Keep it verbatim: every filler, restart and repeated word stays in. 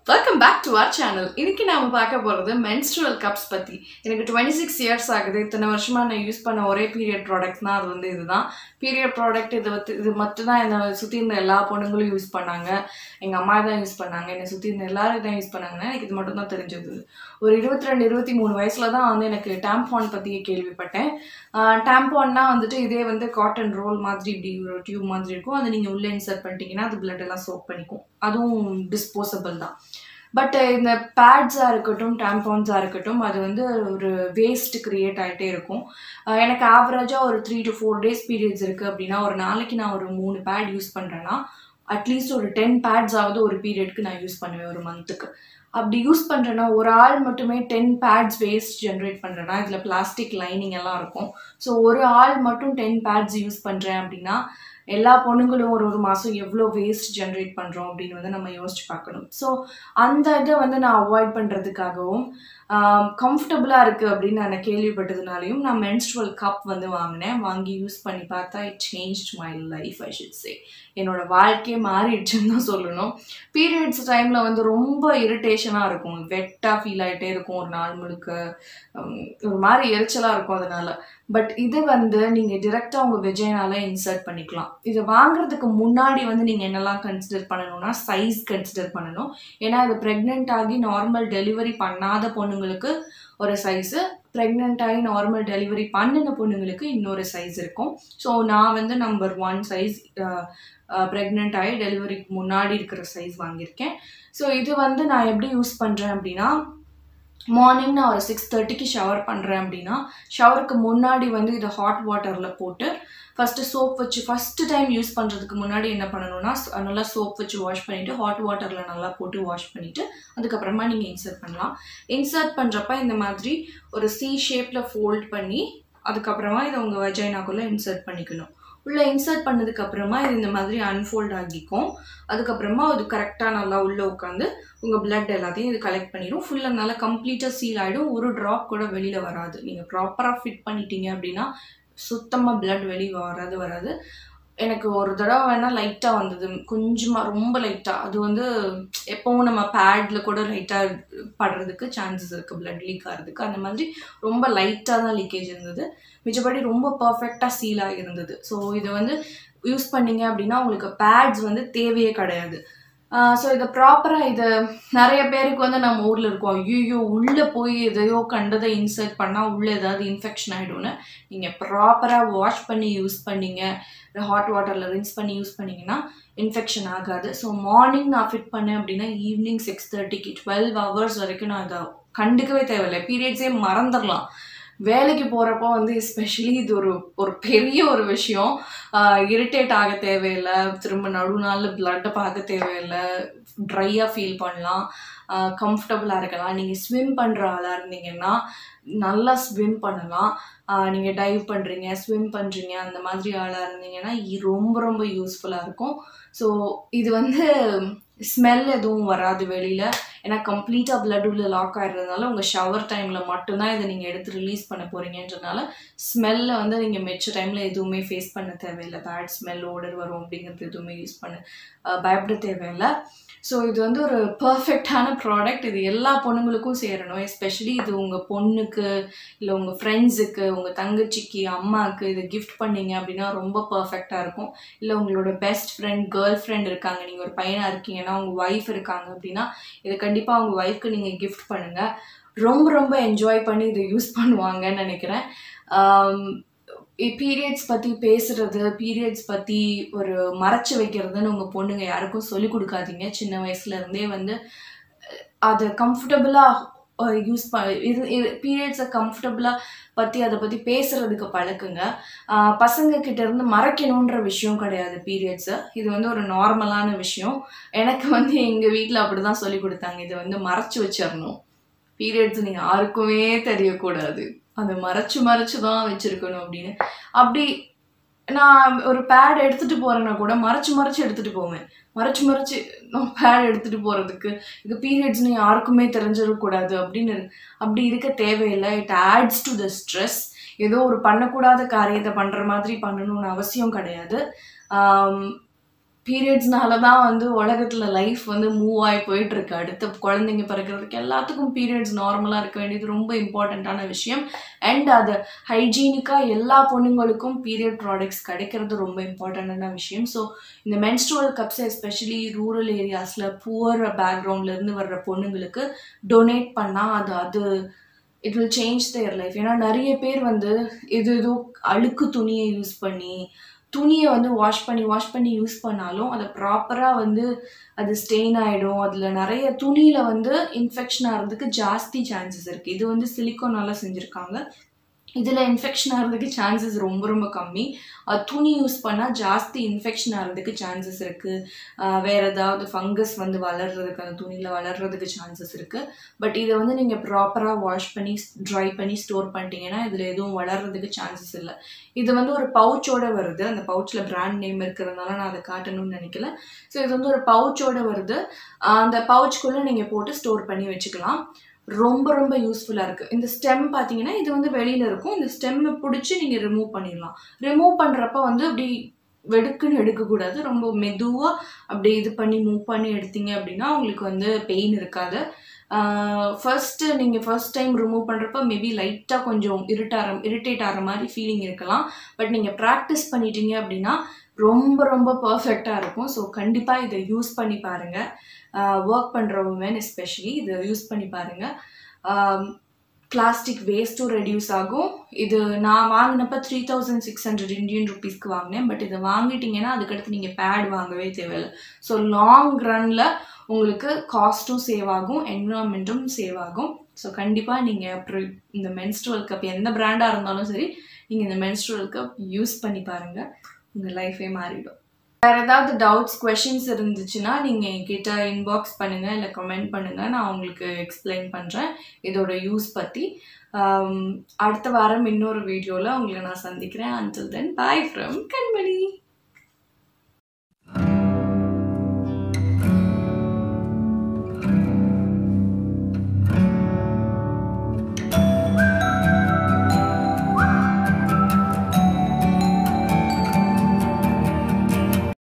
Welcome back to our channel. இன்னைக்கு நாம பார்க்க போறது menstrual cups பத்தி. எனக்கு twenty-six years ஆகுது. இத்தனை வருஷமா நான் யூஸ் பண்ண ஒரே period productனா அது வந்து இதுதான். Period product இது இது மட்டும் தான் என்ன சுத்தி இருந்த எல்லா பொண்ணுங்களும் யூஸ் பண்ணாங்க. எங்க அம்மா தான் யூஸ் பண்ணாங்க. என்ன சுத்தி இருந்த எல்லாரும் தான் யூஸ் பண்ணாங்கன்னா எனக்கு இது மட்டும் தான் தெரிஞ்சது. ஒரு twenty-two twenty-three வயசுல தான் வந்து எனக்கு tampon பத்தி கேள்விப்பட்டேன். tamponna வந்துட்டு இதே வந்து காட்டன் ரோல் மாதிரி இப்படி ஒரு டியூப் மாதிரி இருக்கும். அதை நீங்க உள்ள இன்சர்ட் பண்ணிட்டீங்கன்னா அது blood எல்லாம் சோக் பண்ணிக்கும். அதுவும் டிஸ்போசபிள் தான். பட் இந்த பேட்ஸாக இருக்கட்டும் டேம்பான்ஸாக இருக்கட்டும் அது வந்து ஒரு வேஸ்ட் கிரியேட் ஆகிட்டே இருக்கும். எனக்கு ஆவரேஜாக ஒரு three to four days periods இருக்குது அப்படின்னா ஒரு நாளைக்கு நான் ஒரு மூணு பேட் யூஸ் பண்ணுறேன்னா அட்லீஸ்ட் ஒரு டென் பேட்ஸாவது ஒரு பீரியட்க்கு நான் யூஸ் பண்ணுவேன் ஒரு மந்த்துக்கு. அப்படி யூஸ் பண்ணுறேன்னா ஒரு ஆள் மட்டுமே டென் பேட்ஸ் வேஸ்ட் ஜென்ரேட் பண்ணுறேன்னா இதில் பிளாஸ்டிக் லைனிங் எல்லாம் இருக்கும். ஸோ ஒரு ஆள் மட்டும் டென் பேட்ஸ் யூஸ் பண்ணுறேன் அப்படின்னா எல்லா பொண்ணுங்களும் ஒரு ஒரு மாதம் எவ்வளோ வேஸ்ட் ஜென்ரேட் பண்ணுறோம் அப்படின்னு வந்து நம்ம யோசிச்சு பார்க்கணும். ஸோ அந்த இதை வந்து நான் அவாய்ட் பண்ணுறதுக்காகவும் கம்ஃபர்டபுளாக இருக்குது அப்படின்னு நான் கேள்விப்பட்டதுனாலையும் நான் மென்ஸ்ட்ருவல் கப் வந்து வாங்கினேன். வாங்கி யூஸ் பண்ணி பார்த்தா it changed my life I should say. என்னோட வாழ்க்கையே மாறிடுச்சுன்னு தான் சொல்லணும். பீரியட்ஸ் டைமில் வந்து ரொம்ப இரிட்டேஷனாக இருக்கும், வெட்டாக ஃபீல் ஆகிட்டே இருக்கும், ஒரு நாள் முழுக்க ஒரு மாதிரி எரிச்சலாக இருக்கும் அதனால. பட் இது வந்து நீங்கள் டிரெக்டாக உங்கள் வெஜைனால இன்சர்ட் பண்ணிக்கலாம். இதை வாங்குறதுக்கு முன்னாடி வந்து நீங்கள் என்னெல்லாம் கன்சிடர் பண்ணணும்னா சைஸ் கன்சிடர் பண்ணணும். ஏன்னா இது ப்ரெக்னென்ட் ஆகி நார்மல் டெலிவரி பண்ணாத பொண்ணுங்களுக்கு ஒரு சைஸு, ப்ரெக்னென்ட் ஆகி நார்மல் டெலிவரி பண்ணின பொண்ணுங்களுக்கு இன்னொரு சைஸ் இருக்கும். ஸோ நான் வந்து நம்பர் ஒன் சைஸ் ப்ரெக்னென்ட் ஆகி டெலிவரிக்கு முன்னாடி இருக்கிற சைஸ் வாங்கியிருக்கேன். ஸோ இது வந்து நான் எப்படி யூஸ் பண்ணுறேன் அப்படின்னா மார்னிங் நான் ஒரு சிக்ஸ் தேர்ட்டிக்கு ஷவர் பண்ணுறேன் அப்படின்னா ஷவருக்கு முன்னாடி வந்து இதை ஹாட் வாட்டரில் போட்டு ஃபஸ்ட்டு சோப் வச்சு ஃபஸ்ட்டு டைம் யூஸ் பண்ணுறதுக்கு முன்னாடி என்ன பண்ணணும்னா நல்லா சோப் வச்சு வாஷ் பண்ணிவிட்டு ஹாட் வாட்டரில் நல்லா போட்டு வாஷ் பண்ணிவிட்டு அதுக்கப்புறமா நீங்கள் இன்சர்ட் பண்ணலாம். இன்சர்ட் பண்ணுறப்ப இந்த மாதிரி ஒரு சி ஷேப்பில் ஃபோல்ட் பண்ணி அதுக்கப்புறமா இதை உங்கள் வெஜைனாக்குள்ளே இன்சர்ட் பண்ணிக்கணும். உள்ளே இன்சர்ட் பண்ணதுக்கப்புறமா இது இந்த மாதிரி அன்ஃபோல்ட் ஆகிக்கும். அதுக்கப்புறமா அது கரெக்டாக நல்லா உள்ளே உட்காந்து உங்கள் பிளட் எல்லாத்தையும் இது கலெக்ட் பண்ணிடும். ஃபுல்லாக நல்லா கம்ப்ளீட்டாக சீல் ஆகிடும். ஒரு ட்ராப் கூட வெளியில் வராது. நீங்கள் ப்ராப்பராக ஃபிட் பண்ணிட்டீங்க அப்படின்னா சுத்தமாக பிளட் வெளியே வராது வராது எனக்கு ஒரு தடவை வேணால் லைட்டாக வந்தது, கொஞ்சமாக ரொம்ப லைட்டாக. அது வந்து எப்போவும் நம்ம பேடில் கூட லைட்டாக படுறதுக்கு சான்சஸ் இருக்குது பிளட் லீக் ஆகிறதுக்கு. அந்த மாதிரி ரொம்ப லைட்டாக தான் லீக்கேஜ் இருந்தது. மிச்சபடி ரொம்ப பர்ஃபெக்டாக சீலாக இருந்தது. ஸோ இதை வந்து யூஸ் பண்ணிங்க அப்படின்னா உங்களுக்கு பேட்ஸ் வந்து தேவையே கிடையாது. ஸோ இதை ப்ராப்பராக இது நிறைய பேருக்கு வந்து நம்ம ஊரில் இருக்கோம், ஐயோ உள்ளே போய் எதையோ கண்டதை இன்சர்ட் பண்ணால் உள்ளே ஏதாவது இன்ஃபெக்ஷன் ஆகிடும்னு. நீங்கள் ப்ராப்பராக வாஷ் பண்ணி யூஸ் பண்ணிங்க, ஹாட் வாட்டரில் ரின்ஸ் பண்ணி யூஸ் பண்ணிங்கன்னா இன்ஃபெக்ஷன் ஆகாது. ஸோ மார்னிங் நான் ஃபிட் பண்ணேன் அப்படின்னா ஈவினிங் சிக்ஸ் தேர்ட்டிக்கு டுவெல் ஹவர்ஸ் வரைக்கும் நான் இதை கண்டுக்கவே தேவையில்லை. பீரியட்ஸே மறந்துடலாம். வேலைக்கு போகிறப்போ வந்து எஸ்பெஷலி இது ஒரு ஒரு பெரிய ஒரு விஷயம். இரிட்டேட் ஆக தேவையில்லை, திரும்ப நடு நாளில் பிளட்டை பார்க்க தேவையில்லை, ட்ரையாக ஃபீல் பண்ணலாம், கம்ஃபர்டபுளாக இருக்கலாம். நீங்கள் ஸ்விம் பண்ணுற ஆளாக இருந்தீங்கன்னா நல்லா ஸ்விம் பண்ணலாம். நீங்கள் டைவ் பண்ணுறீங்க, ஸ்விம் பண்ணுறீங்க, அந்த மாதிரி ஆளாக இருந்தீங்கன்னா ரொம்ப ரொம்ப யூஸ்ஃபுல்லாக இருக்கும். ஸோ இது வந்து ஸ்மெல் எதுவும் வராது வெளியில். ஏன்னா கம்ப்ளீட்டாக பிளட் உள்ள லாக் ஆகிடுறதுனால உங்கள் ஷவர் டைமில் மட்டும்தான் இதை நீங்கள் எடுத்து ரிலீஸ் பண்ண போகிறீங்கன்றனால ஸ்மெல்லை வந்து நீங்கள் மிச்ச டைமில் எதுவுமே ஃபேஸ் பண்ண தேவையில்லை. பேட் ஸ்மெல் ஓடர் வரும் அப்படிங்கிறது எதுவுமே யூஸ் பண்ண பயப்பட தேவையில்லை. ஸோ இது வந்து ஒரு பர்ஃபெக்டான ப்ராடக்ட். இது எல்லா பொண்ணுங்களுக்கும் சேரணும். எஸ்பெஷலி இது உங்கள் பொண்ணுக்கு இல்லை உங்கள் ஃப்ரெண்ட்ஸுக்கு, உங்கள் தங்கச்சிக்கு, அம்மாவுக்கு இது கிஃப்ட் பண்ணிங்க அப்படின்னா ரொம்ப பர்ஃபெக்டாக இருக்கும். இல்லை உங்களோட பெஸ்ட் ஃப்ரெண்ட், கேர்ள் ஃப்ரெண்ட் இருக்காங்க, நீங்கள் ஒரு பையனாக இருக்கீங்கன்னா உங்கள் ஒய்ஃப் இருக்காங்க அப்படின்னா இதை கண்டிப்பாக உங்கள் ஒய்ஃப்க்கு நீங்கள் கிஃப்ட் பண்ணுங்கள். ரொம்ப ரொம்ப என்ஜாய் பண்ணி இதை யூஸ் பண்ணுவாங்கன்னு நினைக்கிறேன். பீரியட்ஸ் பற்றி பேசுகிறது, பீரியட்ஸ் பற்றி ஒரு மறைச்சி வைக்கிறதுன்னு உங்கள் பொண்ணுங்க யாருக்கும் சொல்லிக் கொடுக்காதீங்க. சின்ன வயசுலேருந்தே வந்து அதை கம்ஃபர்டபுளாக யூஸ் ப இது இது பீரியட்ஸை கம்ஃபர்டபுளாக பற்றி அதை பற்றி பேசுகிறதுக்கு பழக்குங்க. பசங்கக்கிட்ட இருந்து மறைக்கணுன்ற விஷயம் கிடையாது பீரியட்ஸை. இது வந்து ஒரு நார்மலான விஷயம். எனக்கு வந்து எங்கள் வீட்டில் அப்படி தான் சொல்லி கொடுத்தாங்க. இதை வந்து மறைச்சி வச்சிடணும், பீரியட்ஸ் நீங்கள் யாருக்குமே தெரியக்கூடாது, அதை மறைச்சு மறைச்சு தான் வச்சுருக்கணும் அப்படின்னு. அப்படி நான் ஒரு பேட் எடுத்துகிட்டு போகிறேன்னா கூட மறைச்சு மறைச்சு எடுத்துகிட்டு போவேன். மறைச்சு மறைச்சு நான் பேட் எடுத்துகிட்டு போகிறதுக்கு இது பீரியட்ஸ்னு யாருக்குமே தெரிஞ்சிடக்கூடாது அப்படின்னு அப்படி இருக்க தேவையில்லை. It adds to the stress. ஏதோ ஒரு பண்ணக்கூடாத காரியத்தை பண்ணுற மாதிரி பண்ணணும்னு அவசியம் கிடையாது. பீரியட்ஸ்னால தான் வந்து உலகத்தில் லைஃப் வந்து மூவ் ஆகி போயிட்டுருக்கு. அடுத்த குழந்தைங்க பிறக்கிறதுக்கு எல்லாத்துக்கும் பீரியட்ஸ் நார்மலாக இருக்க வேண்டியது ரொம்ப இம்பார்ட்டண்ட்டான விஷயம். அண்ட் அது ஹைஜீனிக்காக எல்லா பொண்ணுங்களுக்கும் பீரியட் ப்ராடக்ட்ஸ் கிடைக்கிறது ரொம்ப இம்பார்ட்டண்ட்டான விஷயம். ஸோ இந்த மென்ஸ்ட்ருவல் கப்ஸை எஸ்பெஷலி ரூரல் ஏரியாஸில் புவர் பேக்ரவுண்ட்லேருந்து வர்ற பொண்ணுங்களுக்கு டொனேட் பண்ணால் அது அது it will change their life. ஏன்னா நிறைய பேர் வந்து இது ஏதோ அழுக்கு துணியை யூஸ் பண்ணி துணியை வந்து வாஷ் பண்ணி வாஷ் பண்ணி யூஸ் பண்ணாலும் அதை ப்ராப்பராக வந்து அது ஸ்டெயின் ஆகிடும். அதில் நிறைய துணியில் வந்து இன்ஃபெக்ஷன் ஆகிறதுக்கு ஜாஸ்தி சான்சஸ் இருக்குது. இது வந்து சிலிக்கோனால் செஞ்சுருக்காங்க. இதில் இன்ஃபெக்ஷன் ஆகிறதுக்கு சான்சஸ் ரொம்ப ரொம்ப கம்மி. துணி யூஸ் பண்ணால் ஜாஸ்தி இன்ஃபெக்ஷன் ஆகிறதுக்கு சான்சஸ் இருக்குது. வேறு ஏதாவது ஃபங்கஸ் வந்து வளர்கிறதுக்கு அந்த துணியில் வளர்கிறதுக்கு சான்சஸ் இருக்குது. பட் இதை வந்து நீங்கள் ப்ராப்பராக வாஷ் பண்ணி ட்ரை பண்ணி ஸ்டோர் பண்ணிட்டீங்கன்னா இதில் எதுவும் வளர்கிறதுக்கு சான்சஸ் இல்லை. இது வந்து ஒரு பவுச்சோடு வருது. அந்த பவுச்சில் பிராண்ட் நேம் இருக்கிறதுனால நான் அதை காட்டணும்னு நினைக்கல. ஸோ இது வந்து ஒரு பவுச்சோடு வருது. அந்த பவுச்சுக்குள்ளே நீங்கள் போட்டு ஸ்டோர் பண்ணி வச்சுக்கலாம். ரொம்ப ரொம்ப யூஸ்ஃபுல்லாக இருக்குது. இந்த ஸ்டெம் பார்த்தீங்கன்னா இது வந்து வெளியில் இருக்கும். இந்த ஸ்டெம்மை பிடிச்சி நீங்கள் ரிமூவ் பண்ணிடலாம். ரிமூவ் பண்ணுறப்ப வந்து அப்படி வெடுக்குன்னு எடுக்கக்கூடாது. ரொம்ப மெதுவாக அப்படி இது பண்ணி மூவ் பண்ணி எடுத்தீங்க அப்படின்னா உங்களுக்கு வந்து பெயின் இருக்காது. ஃபர்ஸ்ட்டு நீங்கள் ஃபர்ஸ்ட் டைம் ரிமூவ் பண்ணுறப்ப மேபி லைட்டாக கொஞ்சம் இரிட்டார இரிட்டேட் ஆகிற மாதிரி ஃபீலிங் இருக்கலாம். பட் நீங்கள் ப்ராக்டிஸ் பண்ணிட்டீங்க அப்படின்னா ரொம்ப ரொம்ப பர்ஃபெக்டாக இருக்கும். ஸோ கண்டிப்பாக இதை யூஸ் பண்ணி பாருங்கள். ஒர்க் பண்ணுற உமன் எஸ்பெஷலி இதை யூஸ் பண்ணி பாருங்கள். பிளாஸ்டிக் வேஸ்ட்டும் ரெடியூஸ் ஆகும். இது நான் வாங்கினப்போ three thousand six hundred Indian ருபீஸ்க்கு வாங்கினேன். பட் இதை வாங்கிட்டீங்கன்னா அதுக்கடுத்து நீங்கள் பேட் வாங்கவே தேவையில்லை. ஸோ லாங் ரன்னில் உங்களுக்கு காஸ்ட்டும் சேவ் ஆகும், என்விரான்மெண்ட்டும் சேவ் ஆகும். ஸோ கண்டிப்பாக நீங்கள் அப்புறம் இந்த மென்ஸ்ட்ருவல் கப் எந்த பிராண்டாக இருந்தாலும் சரி நீங்கள் இந்த மென்ஸ்ட்ருவல் கப் யூஸ் பண்ணி பாருங்கள். உங்கள் லைஃபே மாறிடும். வேறு ஏதாவது டவுட்ஸ் கொஷின்ஸ் இருந்துச்சுன்னா நீங்கள் என்கிட்ட இன்பாக்ஸ் பண்ணுங்கள், இல்லை கமெண்ட் பண்ணுங்கள். நான் உங்களுக்கு எக்ஸ்பிளைன் பண்ணுறேன் இதோட யூஸ் பற்றி. அடுத்த வாரம் இன்னொரு வீடியோவில் உங்களை நான் சந்திக்கிறேன். Until then bye from Kanmani.